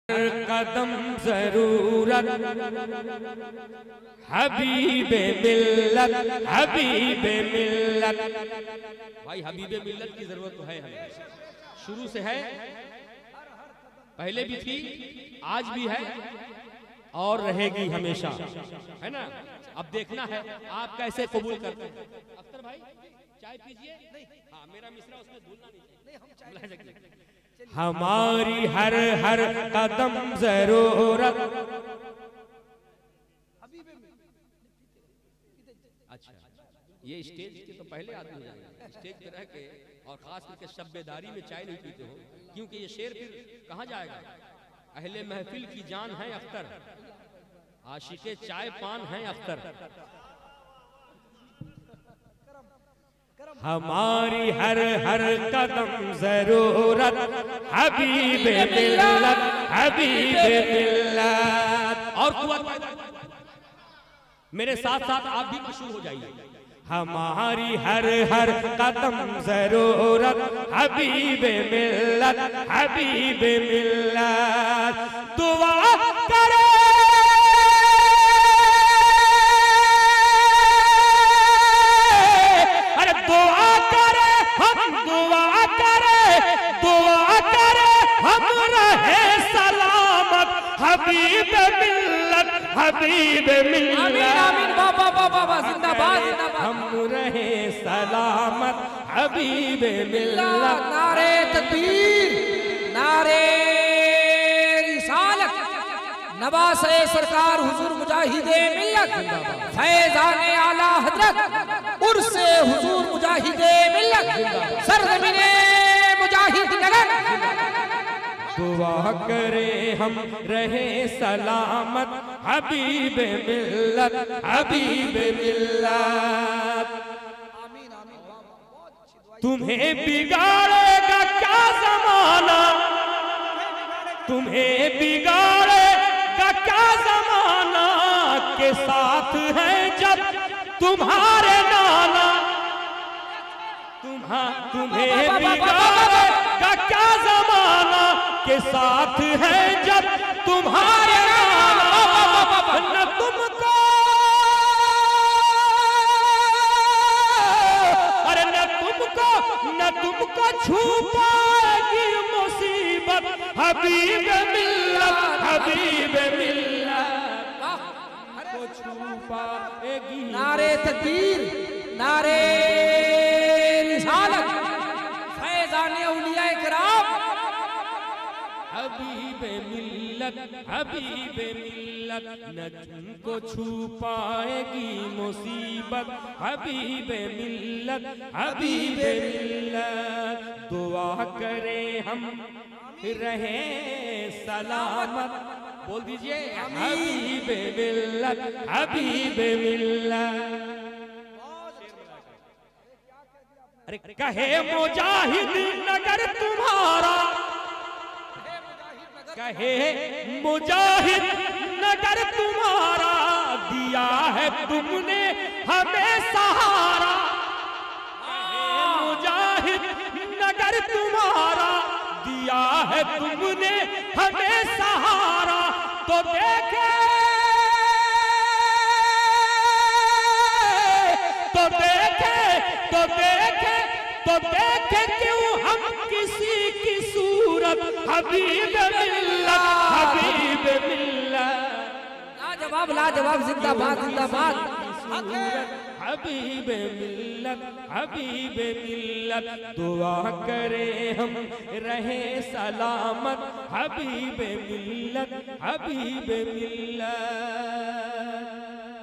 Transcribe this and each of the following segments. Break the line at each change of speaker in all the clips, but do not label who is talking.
कदम जरूरत हबीबे मिल्लत हबीबे मिल्लत। भाई हबीबे मिल्लत की जरूरत तो है हमें, शुरू से है, पहले भी थी, आज भी है और रहेगी हमेशा, है ना। अब देखना है आप कैसे कबूल करते हैं। अख्तर भाई चाय पीजिए। हाँ मेरा मिश्रा उसमें भूलना नहीं। हमारी हर हर कदम जरूरत। अच्छा ये स्टेज के तो पहले आदमी हो जाएंगे, स्टेज पे रह के और खास करके शब्बेदारी में चाय नहीं पीते हो, क्योंकि ये शेर फिर कहाँ जाएगा। अहले महफिल की जान है अख्तर, आशिके चाय पान है अख्तर। हमारी हर हर कदम जरूरत हबीबे मिल्लत हबीबे मिल्लत। और मेरे साथ साथ आप भी मशहूर हो जाइए। हमारी हर हर कदम जरूरत हबीबे मिल्लत हबीबे मिल्लत। दुआ करे हबीबे मिल्लत हबीबे मिल्लत। आमीन आमीन बाबा बाबा जिंदाबाद जिंदाबाद। हम रहे सलामत हबीबे मिल्लत।
नारे तकबीर नारे रिसालत। नवासे सरकार हुजूर मुजाहिदे मिल्लत फैजाने आला हजरत उर्से हुजूर मुजाहिदे मिल्लत सरजमीने मुजाहिद नगर।
दुआ करे हम रहे सलामत हबीबे मिल्लत हबीबे मिल्लत। तुम्हें बिगाड़ेगा क्या जमाना, तुम्हें बिगाड़ेगा क्या जमाना, के साथ है जब तुम्हारे नाना। तुम्हें बिगाड़ेगा क्या जमाना, के साथ है जब तुम्हारे नाना। न तुमको अरे न तुमको छू पाएगी मुसीबत हबीबे मिल्लत हबीबे मिल्लत। को छू पाएगी।
नारे तकबीर नारे रिसालत फैजाने औलिया किराम
हबीबे मिल्लत हबीबे मिल्लत। न तुमको छू पाएगी मुसीबत हबीबे मिल्लत हबीबे मिल्लत। दुआ करें हम रहे सलामत, बोल दीजिए हबीबे मिल्लत हबीबे मिल्लत। अरे कहे मुजाहिद नगर तुम्हारा, कहे मुजाहिद नगर तुम्हारा, दिया है तुमने हमें सहारा। कहे मुजाहिद नगर तुम्हारा, दिया है तुमने हमें सहारा। तो देखे तो देखे तो देखे तो देखे क्यों हम किसी की सूरत हबीबे मिल्लत हबीबे मिल्लत।
लाजवाब लाजवाब जिंदाबाद जिंदाबाद।
हबीबे मिल्लत हबीबे मिल्लत। दुआ करें हम रहे सलामत हबीबे मिल्लत हबीबे मिल्लत।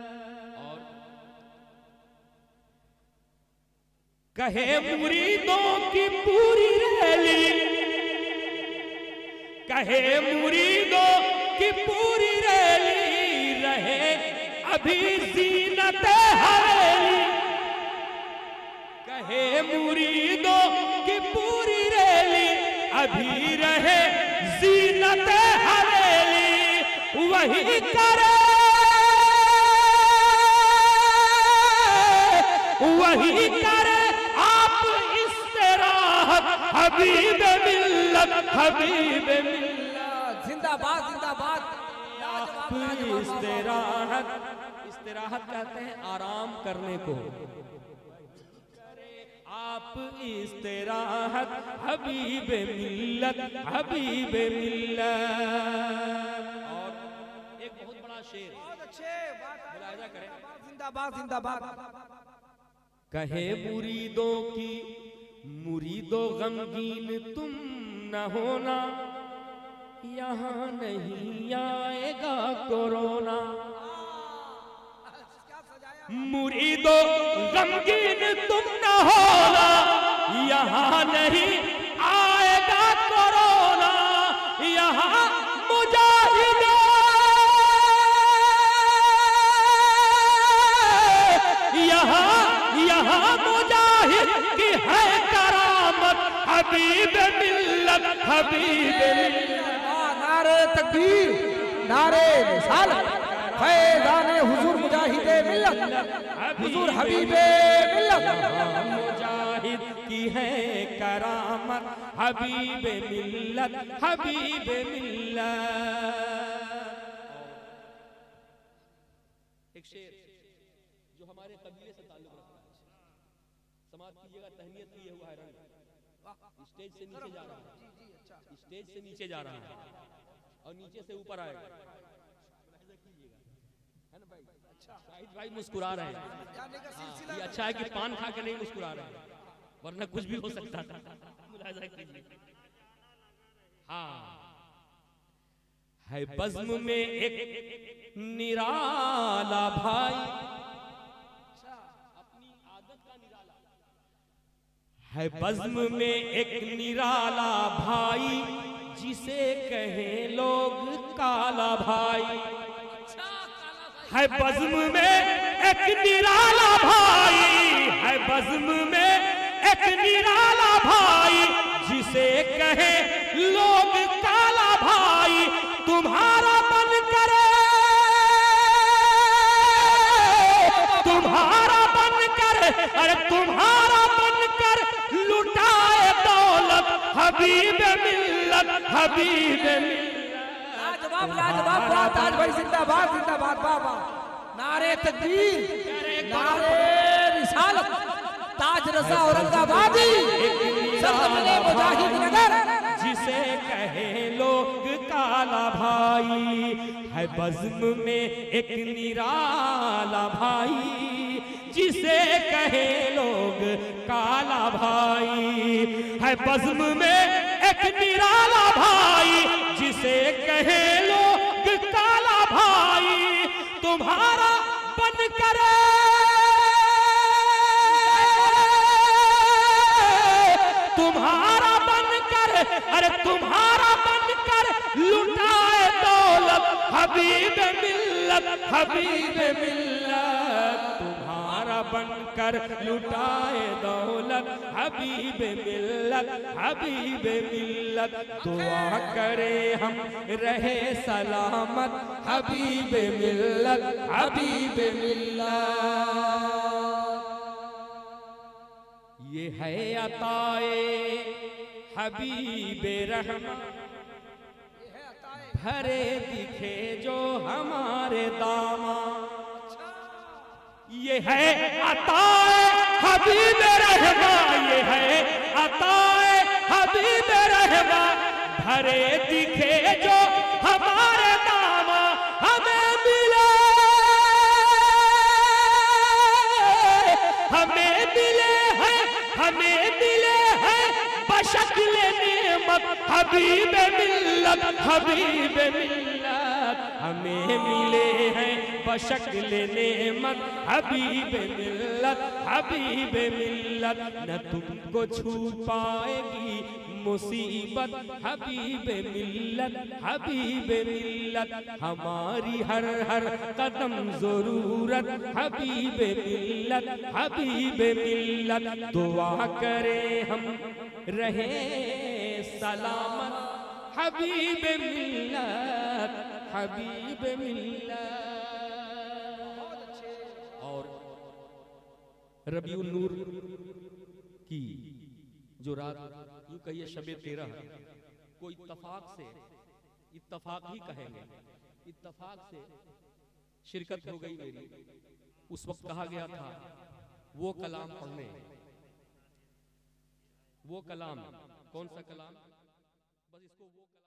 कहे मुरीदों की पूरी रैली, कहे मुरीदों की पूरी रैली, रहे अभी ज़ीनत हवेली। कहे मुरीदों की पूरी रैली, अभी रहे ज़ीनत हवेली। वही करे वही करे हबीबे मिल्लत हबीबे मिल्लत।
जिंदाबाद जिंदाबाद।
आप
लाजवाब,
इस्तिराहत, इस्तिराहत कहते हैं आराम करने को। आप इस्तिराहत हबीब मिल्लत, हबीब मिल्लत। और एक बहुत बड़ा शेर,
बहुत अच्छे बात,
मुलाहिजा करें।
जिंदाबाद जिंदाबाद।
कहे मुरीदों की, मुरीदो गमगीन तुम न होना, यहाँ नहीं आएगा कोरोना। मुरीदो गमगीन तुम न होना, यहाँ नहीं आएगा कोरोना। यहाँ मुजाहिदों, यहाँ मुजाहिद की है करामत, हबीब मिल्लत, हबीब मिल्लत।
नारे तकबीर, नारे रिसालत, फैज़ाने हुजूर मुजाहिदे मिल्लत, हुजूर हबीबे मिल्लत।
मुजाहिद की है करामत, हबीब मिल्लत, हबीब मिल्लत। एक शेर जो हमारे कबीले से ताल्लुक रखता है, समाज कीजिएगा, तहनीत किए हुआ है रंग, स्टेज से नीचे जा रहा है, स्टेज से नीचे जा रहा है और नीचे से ऊपर आएगा, है ना भाई? शाहिद भाई मुस्कुरा रहे हैं। ये अच्छा है कि पान खा के नहीं मुस्कुरा रहे हैं, वरना कुछ भी हो सकता था। मुलाहिजा कीजिए। हाँ, है बज़्म में एक निराला भाई, अपनी आदत का निराला है। बज़्म में एक निराला भाई, जिसे कहे लोग काला भाई। है बज़्म में एक निराला भाई, है बज़्म में एक निराला भाई, जिसे कहे लोग काला भाई। तुम्हारा बन करे, तुम्हारा बन कर, अरे तुम्हारा बन कर लुटाए दौलत, हबीब मिल्लत, हबीब मिल्लत।
लाजवाब लाजवाब बात, ताज भाई जिंदाबाद जिंदाबाद। बाबा नारे तकबीर, नारे रिसालत, ताज रज़ा औरंगाबादी, सरजमीन मुजाहिद नगर,
जिसे कहे लोग काला भाई। है बज़्म में एक निराला भाई, जिसे कहे लोग काला भाई। है बज़्म में एक निराला भाई, जिसे कहे लोग काला भाई। तुम्हारा बन करे, तुम्हारा बन कर, अरे तुम्हारा बन कर लुटाए दौलत, हबीब मिल्लत, हबीब मिल्लत। तुम्हारा बनकर लुटाए दौलत, हबीब मिल्लत, हबीब मिल्लत। दुआ करे हम रहे सलामत, हबीब मिल्लत, हबीब मिल्लत। ये है अताए हबीब रहमान, भरे दिखे जो हमारे दामा। ये है अताए हबीब रहमान, ये है अताए हबीब रहमान, भरे दिखे जो हमारे दामा। हमें मिले, हमें मिले हैं, हमें मिले हैं बशक्ल नेमत, हबीब मिल्लत, हबीब मिल्लत। हमें मिले हैं बशक्ल नेमत, हबीब मिल्लत, हबीब मिल्लत। न तुमको छू पाएगी मुसीबत, हबीब मिल्लत, हबीब मिल्लत। हमारी हर हर कदम जरूरत, हबीब मिल्लत, हबीब मिल्लत। दुआ करे हम रहे सलामत, हबीब मिल्लत, हबीब मिल्लत। और रबीउन नूर की जो रात, यूं कहिए शबे 13, कोई इत्तफाक से इत्तफाक ही कहेंगे, इत्तफाक से शिरकत हो गई मेरी। उस वक्त कहा गया था वो कलाम पढ़ने, वो कलाम, कौन सा कलाम, बस इसको वो कलाम